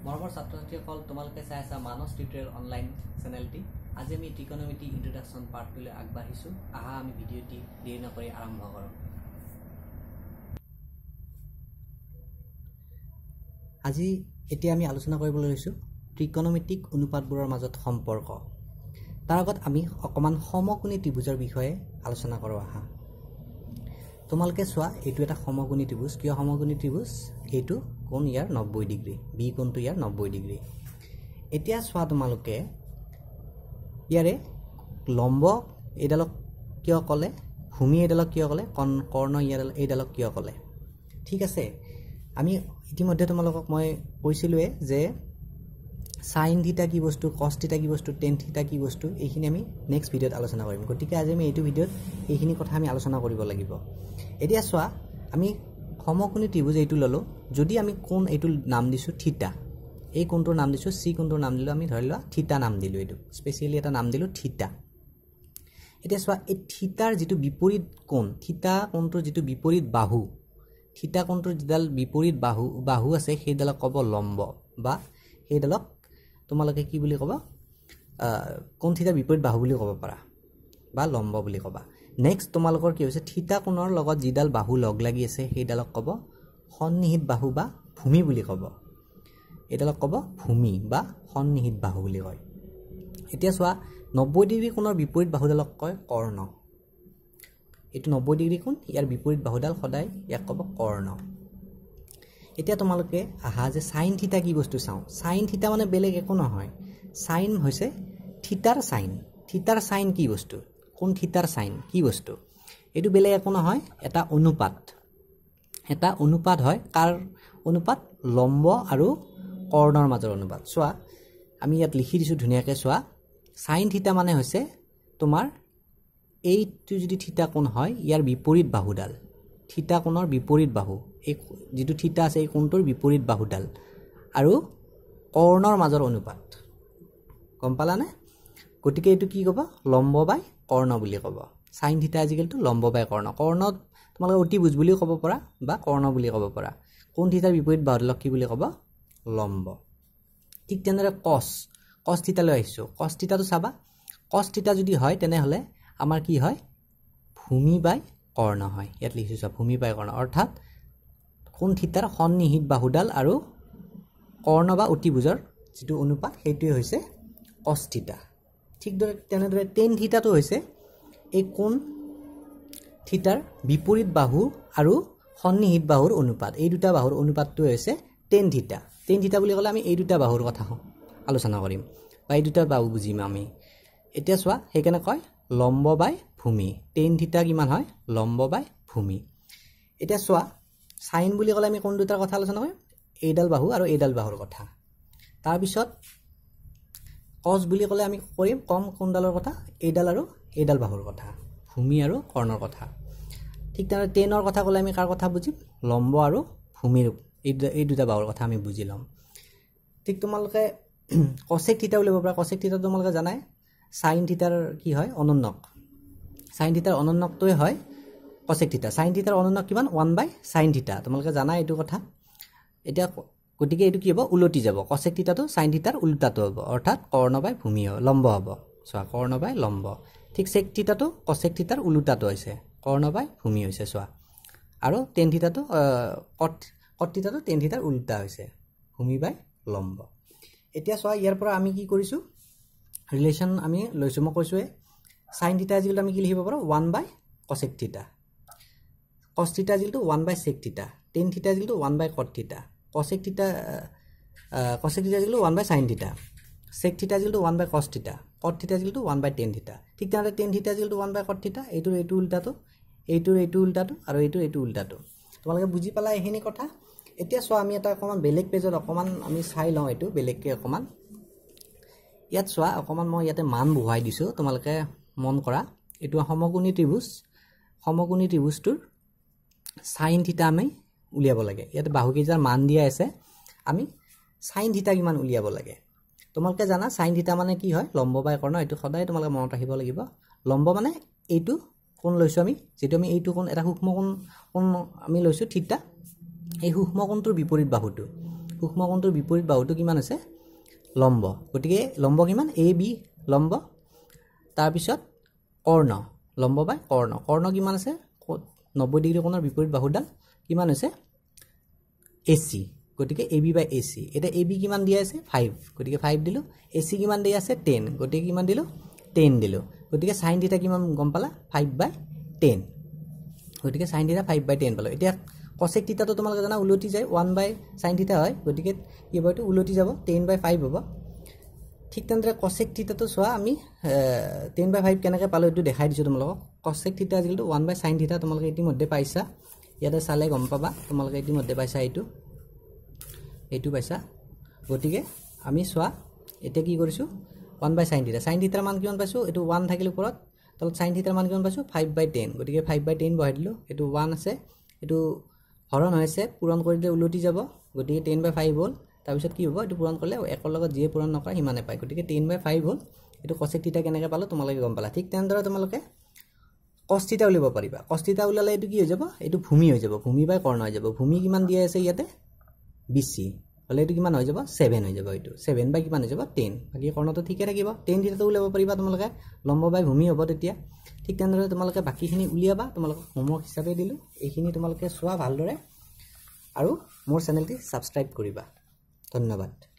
মৰমৰ ছাত্ৰ-ছাত্ৰীসকল তোমালোকে চাই আছা মানস টিউটৰিয়েল অনলাইন চেনেলটি। আজি আমি ট্ৰিকোনোমেট্ৰি ইন্ট্ৰডাকশ্যন পাৰ্টটোলৈ আগবাঢ়িছোঁ। আহা আমি ভিডিঅ'টি দেৰি নকৰি আৰম্ভ কৰোঁ। আজি এতিয়া আমি আলোচনা কৰিবলৈ লৈছোঁ ট্ৰিকোনোমেট্ৰিক অনুপাতবোৰৰ মাজত সম্পৰ্ক। তাৰ আগত আমি অকমান সমকোণী ত্ৰিভুজৰ বিষয়ে আলোচনা কৰোঁ। আহা তোমালোকে চোৱা, এইটো এটা সমকোণী ত্ৰিভুজ। কিয় সমকোণী ত্ৰিভুজ? এইটো কোণ ইয়াৰ 90 ডিগ্ৰী, বি কোণটো ইয়াৰ 90 ডিগ্ৰী। এতিয়া চোৱা তোমালোকে, ইয়াৰে লম্ব এইডালক কিয় ক'লে, ভূমি এইডালক কিয় ক'লে, কৰ্ণ এইডালক কিয় ক'লে? ঠিক আছে, আমি ইতিমধ্যে তোমালোকক মই কৈছিলোৱে যে সাইন থিটা কি বস্তু, কস থিটা কি বস্তু, টেন থিটা কি বস্তু, এইখিনি আমি নেক্সট ভিডিঅ'ত আলোচনা কৰিম। গতিকে আজি আমি এইটো ভিডিঅ'ত এইখিনি কথা আমি আলোচনা কৰিব লাগিব। এতিয়া চোৱা, আমি সমকোণী ত্ৰিভুজ এইটো ল'লোঁ। যদি আমি কোণ এইটো নাম দিছোঁ থিটা, এই কোণটোৰ নাম দিছোঁ, চি কোণটোৰ নাম দিলোঁ আমি, ধৰি লোৱা থিটা নাম দিলোঁ, এইটো স্পেচিয়েলি এটা নাম দিলোঁ থিটা। এতিয়া চোৱা, এই থিটাৰ যিটো বিপৰীত কোণ, থিটা কোণটোৰ যিটো বিপৰীত বাহু, থিটা কোণটোৰ যিডাল বিপৰীত বাহু আছে সেইডালক ক'ব লম্ব, বা সেইডালক তোমালোকে কি বুলি ক'বা, কোণ থিটাৰ বিপৰীত বাহু বুলি ক'ব পাৰা, বা লম্ব বুলি ক'বা। নেক্সট তোমালোকৰ কি হৈছে, থিটা কোণৰ লগত যিডাল বাহু লগ লাগি আছে সেইডালক ক'ব সন্নিহিত বাহু বা ভূমি বুলি ক'ব। এইডালক ক'ব ভূমি বা সন্নিহিত বাহু বুলি কয়। এতিয়া চোৱা, 90 ডিগ্ৰী কোণৰ বিপৰীত বাহুডালক কয় কৰ্ণ। এইটো 90 ডিগ্ৰী কোণ, ইয়াৰ বিপৰীত বাহুডাল সদায় ইয়াক ক'ব কৰ্ণ। এতিয়া তোমালোকে আহা যে সাইন থিটা কি বস্তু চাওঁ। সাইন থিটা মানে বেলেগ একো নহয়, সাইন হৈছে থিটাৰ সাইন। থিটাৰ সাইন কি বস্তু, কোন থিটাৰ সাইন কি বস্তু? এইটো বেলেগ একো নহয়, এটা অনুপাত। এটা অনুপাত হয়, কাৰ অনুপাত? লম্ব আৰু কৰ্ণৰ মাজৰ অনুপাত। চোৱা, আমি ইয়াত লিখি দিছোঁ ধুনীয়াকৈ। চোৱা, সাইন থিটা মানে হৈছে তোমাৰ এইটো যদি থিটা কোণ হয়, ইয়াৰ বিপৰীত বাহুডাল, থিটা কোণৰ বিপৰীত বাহু, এই যিটো থিটা আছে এই কোণটোৰ বিপৰীত বাহুডাল আৰু কৰ্ণৰ মাজৰ অনুপাত। গম পালানে? গতিকে এইটো কি ক'ব? লম্ব বাই কৰ্ণ বুলি ক'ব। সাইন থিটা আজিকালিতো লম্ব বাই কৰ্ণ। কৰ্ণত তোমালোকে অতিভুজ বুলিও ক'ব পাৰা বা কৰ্ণ বুলি ক'ব পাৰা। কোণ থিটাৰ বিপৰীত বাহুডালক কি বুলি ক'ব? লম্ব। ঠিক তেনেদৰে কছ থিটালৈ আহিছোঁ। কছ থিটাটো চাবা, কছ থিটা যদি হয় তেনেহ'লে আমাৰ কি হয়? ভূমি বাই কৰ্ণ হয়। ইয়াত লিখিছোঁ চোৱা, ভূমি বাই কৰ্ণ, অৰ্থাৎ কোণ থিটাৰ সন্নিহিত বাহুডাল আৰু কৰ্ণ বা অতিভুজৰ যিটো অনুপাত সেইটোৱে হৈছে কছ থিটা। ঠিক তেনেদৰে টেন থিটাটো হৈছে এই কোণ থিটাৰ বিপৰীত বাহু আৰু সন্নিহিত বাহুৰ অনুপাত। এই দুটা বাহুৰ অনুপাতটোৱে হৈছে টেন থিটা। টেন থিটা বুলি ক'লে আমি এই দুটা বাহুৰ কথা আলোচনা কৰিম, বা এই দুটা বাহু বুজিম আমি। এতিয়া চোৱা, সেইকাৰণে কয় লম্ব বাই ভূমি। টেন থিটা কিমান হয়? লম্ব বাই ভূমি। এতিয়া চোৱা, সাইন বুলি ক'লে আমি কোন দুটাৰ কথা আলোচনা কৰিম? এইডাল বাহু আৰু এইডাল বাহুৰ কথা। তাৰপিছত কছ বুলি ক'লে আমি কম কোনডালৰ কথা? এইডাল আৰু এইডাল বাহুৰ কথা, ভূমি আৰু কৰ্ণৰ কথা। ঠিক তেনেদৰে টেনৰ কথা ক'লে আমি কাৰ কথা বুজিম? লম্ব আৰু ভূমিৰ, এই দুটা বাহুৰ কথা আমি বুজি ল'ম। ঠিক তোমালোকে কচেক থিটা উলিয়াব পাৰা। কচেক থিটা তোমালোকে জানাই সাইন থিটাৰ কি হয়? অনন্যক। সাইন থিটাৰ অনন্যকটোৱে হয় কচেক থিটা। সাইন থিটাৰ অনন্যক কিমান? 1/sin থিটা। তোমালোকে জানাই এইটো কথা। এতিয়া গতিকে এইটো কি হ'ব? উলটি যাব। কচেক থিটাটো সাইন থিটাৰ উল্টাটো হ'ব, অৰ্থাৎ কৰ্ণ বাই ভূমি হ'ব, লম্ব হ'ব। চোৱা, কৰ্ণ বাই লম্ব। ঠিক চেক থিটাটো কচেক থিটাৰ উল্টাটো হৈছে, কৰ্ণ বাই ভূমি হৈছে। চোৱা, আৰু টেন থিটাটো কট থিটাটো টেন থিটাৰ উল্টা হৈছে, ভূমি বাই লম্ব। এতিয়া চোৱা, ইয়াৰ পৰা আমি কি কৰিছোঁ? ৰিলেশ্যন আমি লৈছোঁ। মই কৈছোঁৱে সাইন থিটা আজিকালি আমি কি লিখিব পাৰোঁ? 1/cosec থিটা। কছ থিটা আজিকালি 1/sec থিটা। টেন থিটা আজিকালি 1/cot থিটা। কচেক থিটা আজিকালি 1/sin থিটা। চেক থিটা আজিকালি 1/cos থিটা। কট থিটা আজিকালি 1/tan থিটা। ঠিক তেনেদৰে টেন থিটা আজিকালি 1/cot থিটা। এইটোৰ এইটো উল্টাটো, এইটোৰ এইটো উল্টাটো, আৰু এইটোৰ এইটো উল্টাটো। তোমালোকে বুজি পালা এইখিনি কথা? এতিয়া চোৱা, আমি এটা অকণমান বেলেগ পেজত অকণমান আমি চাই লওঁ, এইটো বেলেগকৈ অকণমান। ইয়াত চোৱা, অকণমান মই ইয়াতে মান বহুৱাই দিছোঁ, তোমালোকে মন কৰা। এইটো সমকোণী ত্ৰিভুজ। সমকোণী ত্ৰিভুজটোৰ সাইন থিটা আমি উলিয়াব লাগে। ইয়াতে বাহুকেইটাৰ মান দিয়া আছে, আমি সাইন থিটা কিমান উলিয়াব লাগে। তোমালোকে জানা সাইন থিটা মানে কি হয়? লম্ব বাই কৰ্ণ। এইটো সদায় তোমালোকে মনত ৰাখিব লাগিব। লম্ব মানে এইটো কোণ লৈছোঁ আমি, যিটো আমি এইটো কোণ, এটা সূক্ষ্ম কোণ আমি লৈছোঁ থিটা। এই সূক্ষ্ম কোণটোৰ বিপৰীত বাহুটো, সূক্ষ্মকোণটোৰ বিপৰীত বাহুটো কিমান আছে লম্ব গতিকে লম্ব কিমান AB লম্ব তাৰপিছত কৰ্ণ লম্ব বাই কৰ্ণ কিমান আছে 90 ডিগ্ৰী কোণৰ বিপৰীত বাহুডাল কিমান হৈছে AC গতিকে AB বাই AC এটা AB কিমান দিয়া আছে 5 গতিকে 5 দিলো AC কিমান দিয়া আছে 10 গতিকে কিমান দিলো 10 দিলো গতিকে sin θ কিমান গম পালা 5 বাই 10 গতিকে sin θ 5 বাই 10 পালো এতিয়া cosec θ তো তোমালোকে জানা উলটি যায় 1 বাই sin θ হয় গতিকে কি হ'ব এটো উলটি যাব 10 বাই 5 হ'ব ঠিক তেনেদৰে cosec θ তো সোৱা আমি 10 বাই 5 কেনেকৈ পালো এটো দেখাই দিছো তোমালোকক cosec θ আজিলটো 1 বাই sin θ তোমালোকে ইতিমধ্যে পাইছা ইয়াতে চালে গম পাবা তোমালোকে ইতিমধ্যে পাইছা এইটো পাইছা গতিকে আমি সোৱা এতিয়া কি কৰিছো 1 বাই sin θ মান কিমান পাইছো এটো 1 থাকিল ওপৰত তলত sin θ মান কিমান পাইছো 5 বাই 10 গতিকে 5 বাই 10 বহাই দিলো এটো 1 আছে এটো হৰণ হৈছে পূৰণ কৰিলে উলটি যাব গতিকে 10 বাই 5 হ'ল তাৰ পিছত কি হ'ব এটো পূৰণ কৰিলে একৰ লগত যিয়ে পূৰণ নকৰে হিমানে পায় গতিকে 10 বাই 5 হ'ল এটো cosec θ কেনেকৈ পালো তোমালোকে গম পালা ঠিক তেনেদৰে তোমালোকে cos θ উলিয়াব পাৰিবা cos θ উলালে এটো কি হৈ যাব এটো ভূমি হৈ যাব ভূমি বাই কৰ্ণ হৈ যাব ভূমি কিমান দিয়া আছে ইয়াতে BC হলে এটো কিমান হৈ যাব 7 হৈ যাব এটো 7 বাই কিমান হৈ যাব 10 বাকি কৰ্ণটো ঠিকে থাকিব 10 θ উলিয়াব পাৰিবা তোমালোকে লম্ব বাই ভূমি হ'ব তেতিয়া ঠিক তেনেদৰে তোমালোকে বাকিখিনি উলিয়াবা তোমালোক হোমৱৰ্ক হিচাপে দিলো এইখিনি তোমালোকে চোৱা ভালদৰে আৰু মোৰ চেনেলটি সাবস্ক্ৰাইব কৰিবা ধন্যবাদ